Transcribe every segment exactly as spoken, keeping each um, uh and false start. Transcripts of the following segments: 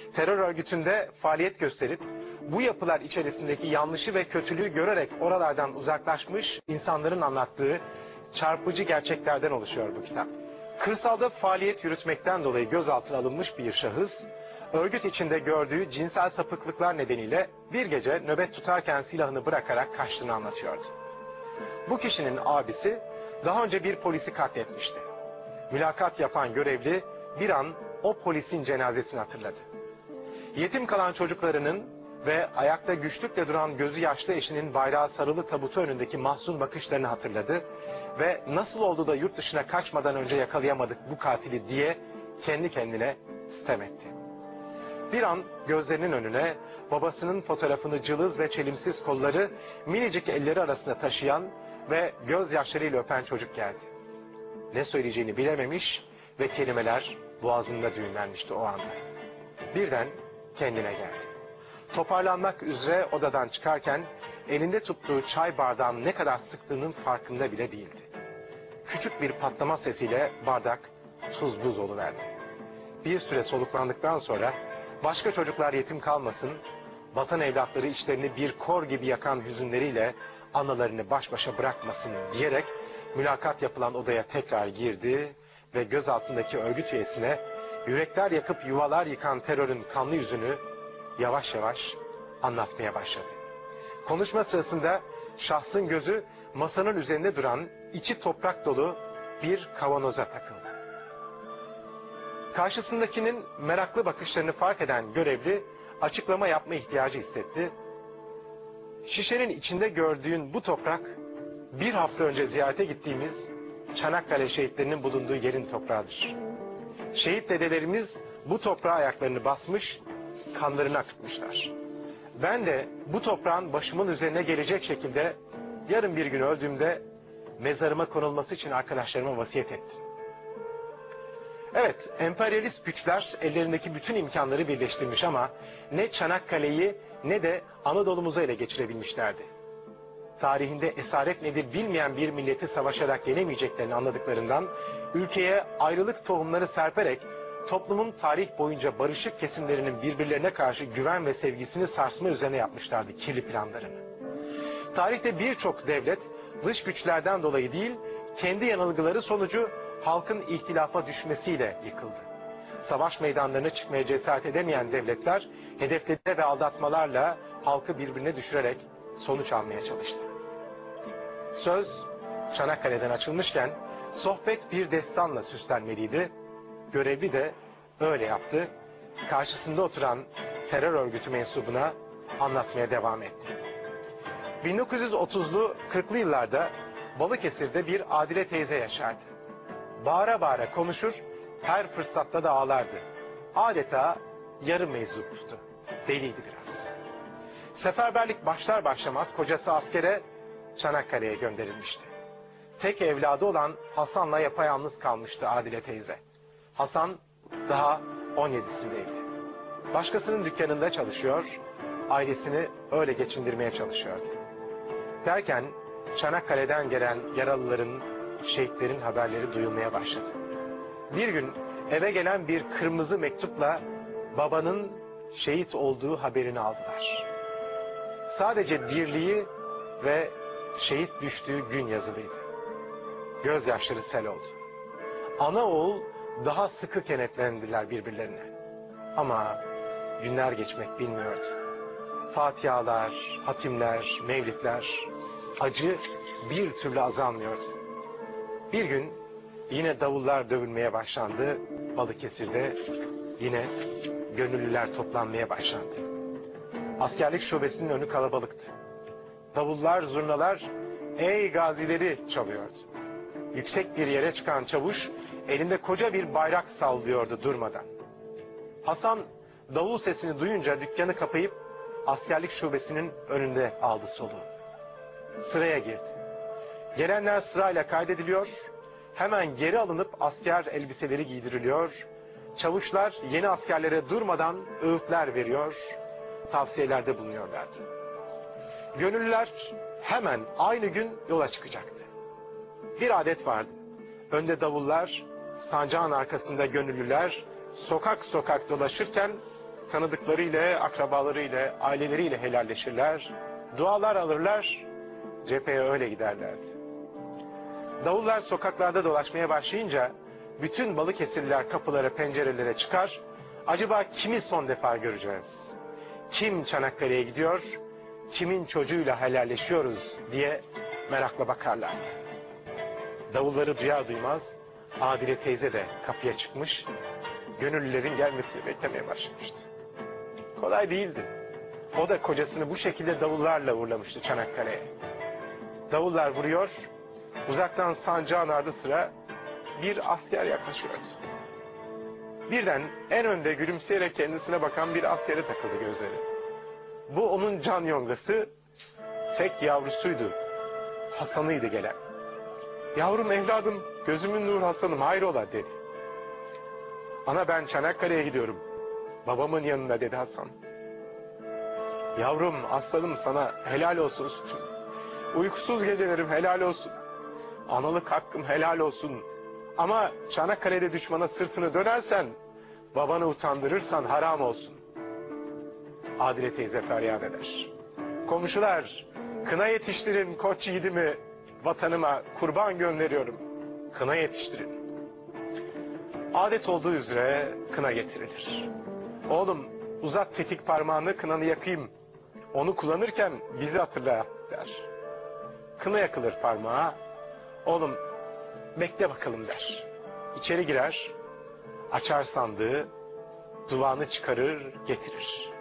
terör örgütünde faaliyet gösterip bu yapılar içerisindeki yanlışı ve kötülüğü görerek oralardan uzaklaşmış insanların anlattığı çarpıcı gerçeklerden oluşuyor bu kitap. Kırsalda faaliyet yürütmekten dolayı gözaltına alınmış bir şahıs, örgüt içinde gördüğü cinsel sapıklıklar nedeniyle bir gece nöbet tutarken silahını bırakarak kaçtığını anlatıyordu. Bu kişinin abisi daha önce bir polisi katletmişti. Mülakat yapan görevli bir an o polisin cenazesini hatırladı. Yetim kalan çocuklarının ve ayakta güçlükle duran gözü yaşlı eşinin bayrağı sarılı tabutu önündeki mahzun bakışlarını hatırladı ve nasıl oldu da yurt dışına kaçmadan önce yakalayamadık bu katili diye kendi kendine sitem etti. Bir an gözlerinin önüne babasının fotoğrafını cılız ve çelimsiz kolları minicik elleri arasında taşıyan ve gözyaşlarıyla öpen çocuk geldi. Ne söyleyeceğini bilememiş ve kelimeler boğazında düğümlenmişti o anda. Birden kendine geldi. Toparlanmak üzere odadan çıkarken elinde tuttuğu çay bardağını ne kadar sıktığının farkında bile değildi. Küçük bir patlama sesiyle bardak tuz buz oluverdi. Bir süre soluklandıktan sonra başka çocuklar yetim kalmasın, vatan evlatları içlerini bir kor gibi yakan hüzünleriyle analarını baş başa bırakmasın diyerek mülakat yapılan odaya tekrar girdi ve göz altındaki örgüt üyesine yürekler yakıp yuvalar yıkan terörün kanlı yüzünü yavaş yavaş anlatmaya başladı. Konuşma sırasında şahsın gözü masanın üzerinde duran içi toprak dolu bir kavanoza takıldı. Karşısındakinin meraklı bakışlarını fark eden görevli açıklama yapma ihtiyacı hissetti. Şişenin içinde gördüğün bu toprak bir hafta önce ziyarete gittiğimiz Çanakkale şehitlerinin bulunduğu yerin toprağıdır. Şehit dedelerimiz bu toprağa ayaklarını basmış, kanlarını akıtmışlar. Ben de bu toprağın başımın üzerine gelecek şekilde yarın bir gün öldüğümde mezarıma konulması için arkadaşlarıma vasiyet ettim. Evet, emperyalist güçler ellerindeki bütün imkanları birleştirmiş ama ne Çanakkale'yi ne de Anadolu'muzu ele geçirebilmişlerdi. Tarihinde esaret nedir bilmeyen bir milleti savaşarak yenemeyeceklerini anladıklarından ülkeye ayrılık tohumları serperek toplumun tarih boyunca barışık kesimlerinin birbirlerine karşı güven ve sevgisini sarsma üzerine yapmışlardı kirli planlarını. Tarihte birçok devlet dış güçlerden dolayı değil, kendi yanılgıları sonucu halkın ihtilafa düşmesiyle yıkıldı. Savaş meydanlarına çıkmaya cesaret edemeyen devletler hedefleri ve aldatmalarla halkı birbirine düşürerek sonuç almaya çalıştı. Söz Çanakkale'den açılmışken sohbet bir destanla süslenmeliydi. Görevli de öyle yaptı. Karşısında oturan terör örgütü mensubuna anlatmaya devam etti. bin dokuz yüz otuzlu kırklı yıllarda Balıkesir'de bir Adile teyze yaşardı. Bağıra bağıra konuşur, her fırsatta da ağlardı. Adeta yarı meczuptu. Deliydi biraz. Seferberlik başlar başlamaz kocası askere Çanakkale'ye gönderilmişti. Tek evladı olan Hasan'la yapayalnız kalmıştı Adile teyze. Hasan daha on yedisindeydi. Başkasının dükkanında çalışıyor, ailesini öyle geçindirmeye çalışıyordu. Derken Çanakkale'den gelen yaralıların, şehitlerin haberleri duyulmaya başladı. Bir gün eve gelen bir kırmızı mektupla babanın şehit olduğu haberini aldılar. Sadece dirliği ve şehit düştüğü gün yazılıydı. Gözyaşları sel oldu. Ana oğul daha sıkı kenetlendiler birbirlerine. Ama günler geçmek bilmiyordu. Fatihalar, hatimler, mevlitler, acı bir türlü azalmıyordu. Bir gün yine davullar dövülmeye başlandı. Balıkesir'de yine gönüllüler toplanmaya başlandı. Askerlik şubesinin önü kalabalıktı. Davullar, zurnalar ey gazileri çalıyordu. Yüksek bir yere çıkan çavuş elinde koca bir bayrak sallıyordu durmadan. Hasan davul sesini duyunca dükkanı kapayıp askerlik şubesinin önünde aldı soluğu. Sıraya girdi. Gelenler sırayla kaydediliyor, hemen geri alınıp asker elbiseleri giydiriliyor, çavuşlar yeni askerlere durmadan öğütler veriyor, tavsiyelerde bulunuyorlardı. Gönüllüler hemen aynı gün yola çıkacaktı. Bir adet vardı. Önde davullar, sancağın arkasında gönüllüler sokak sokak dolaşırken tanıdıklarıyla, akrabalarıyla, aileleriyle helalleşirler, dualar alırlar, cepheye öyle giderlerdi. Davullar sokaklarda dolaşmaya başlayınca bütün Balıkesirliler kapılara, pencerelere çıkar, acaba kimi son defa göreceğiz? Kim Çanakkale'ye gidiyor, kimin çocuğuyla helalleşiyoruz diye merakla bakarlardı. Davulları duyar duymaz Adile teyze de kapıya çıkmış, gönüllülerin gelmesini beklemeye başlamıştı. Kolay değildi. O da kocasını bu şekilde davullarla uğurlamıştı Çanakkale'ye. Davullar vuruyor, uzaktan sancağın ardı sıra bir asker yaklaşıyordu. Birden en önde gülümseyerek kendisine bakan bir askere takıldı gözleri. Bu onun can yongası, tek yavrusuydu. Hasan'ıydı gelen. Yavrum evladım, gözümün nur Hasan'ım, hayrola dedi. Ana ben Çanakkale'ye gidiyorum. Babamın yanına dedi Hasan. Yavrum aslanım sana helal olsun sütüm. Uykusuz gecelerim helal olsun. Analık hakkım helal olsun. Ama Çanakkale'de düşmana sırtını dönersen, babanı utandırırsan haram olsun. Adile teyze feryat eder. Komşular, kına yetiştirin koç yiğidimi, vatanıma kurban gönderiyorum. Kına yetiştirin. Adet olduğu üzere kına getirilir. Oğlum uzat tetik parmağını, kınanı yakayım. Onu kullanırken bizi hatırla der. Kına yakılır parmağa. Oğlum bekle bakalım der. İçeri girer, açar sandığı, duvağını çıkarır, getirir.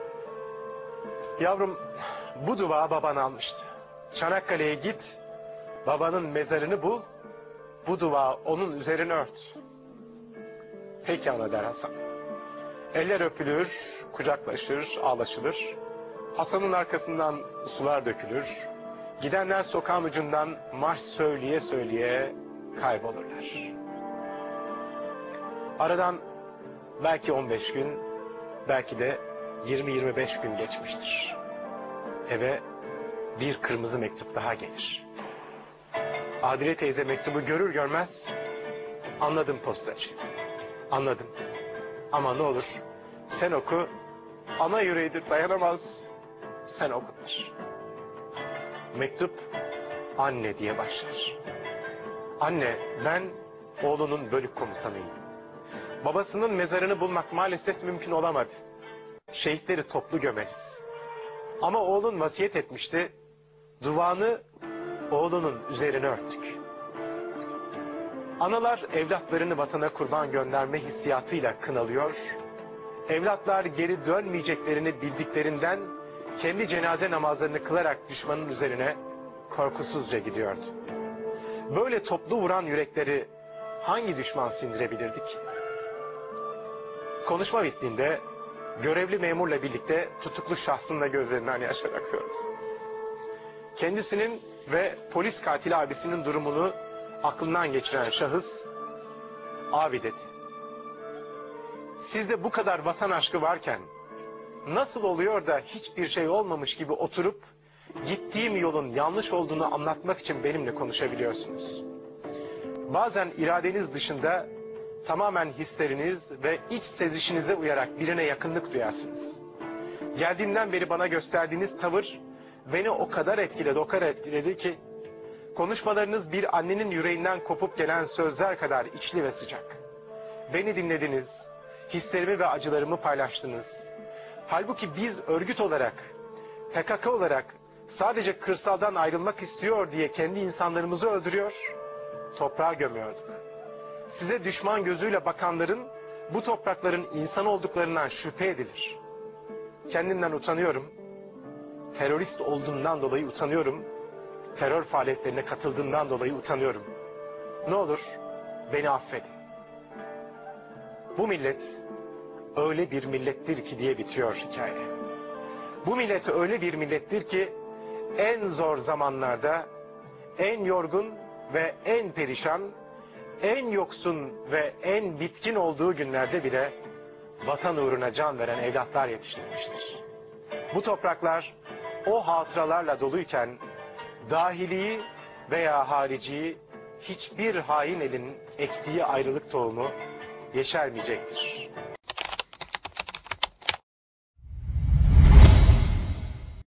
Yavrum bu duvağı baban almıştı. Çanakkale'ye git, babanın mezarını bul, bu duvağı onun üzerine ört. Peki ana der Hasan. Eller öpülür, kucaklaşır, ağlaşılır. Hasan'ın arkasından sular dökülür. Gidenler sokağın ucundan marş söyleye söyleye kaybolurlar. Aradan belki on beş gün, belki de yirmi yirmi beş gün geçmiştir. Eve bir kırmızı mektup daha gelir. Adile teyze mektubu görür görmez, anladım postacı, anladım. Ama ne olur sen oku, ana yüreğidir dayanamaz, sen oku der. Mektup anne diye başlar. Anne ben oğlunun bölük komutanıyım. Babasının mezarını bulmak maalesef mümkün olamadı. Şehitleri toplu gömeriz. Ama oğlun vasiyet etmişti. Duvağını oğlunun üzerine örttük. Analar evlatlarını vatana kurban gönderme hissiyatıyla kınalıyor. Evlatlar geri dönmeyeceklerini bildiklerinden kendi cenaze namazlarını kılarak düşmanın üzerine korkusuzca gidiyordu. Böyle toplu vuran yürekleri hangi düşman sindirebilirdi ki? Konuşma bittiğinde görevli memurla birlikte tutuklu şahsın da gözlerinden yaşlar akıyordu. Kendisinin ve polis katili abisinin durumunu aklından geçiren şahıs, abi dedi. Sizde bu kadar vatan aşkı varken nasıl oluyor da hiçbir şey olmamış gibi oturup gittiğim yolun yanlış olduğunu anlatmak için benimle konuşabiliyorsunuz? Bazen iradeniz dışında tamamen hisleriniz ve iç sezişinize uyarak birine yakınlık duyarsınız. Geldiğimden beri bana gösterdiğiniz tavır beni o kadar etkiledi, o kadar etkiledi ki konuşmalarınız bir annenin yüreğinden kopup gelen sözler kadar içli ve sıcak. Beni dinlediniz, hislerimi ve acılarımı paylaştınız. Halbuki biz örgüt olarak, P K K olarak sadece kırsaldan ayrılmak istiyor diye kendi insanlarımızı öldürüyor, toprağa gömüyorduk. Size düşman gözüyle bakanların bu toprakların insan olduklarından şüphe edilir. Kendimden utanıyorum. Terörist olduğumdan dolayı utanıyorum. Terör faaliyetlerine katıldığımdan dolayı utanıyorum. Ne olur beni affedin. Bu millet öyle bir millettir ki diye bitiyor hikaye. Bu millet öyle bir millettir ki en zor zamanlarda, en yorgun ve en perişan, en yoksun ve en bitkin olduğu günlerde bile vatan uğruna can veren evlatlar yetiştirmiştir. Bu topraklar o hatıralarla doluyken dahiliyi veya hariciyi hiçbir hain elin ektiği ayrılık tohumu yeşermeyecektir.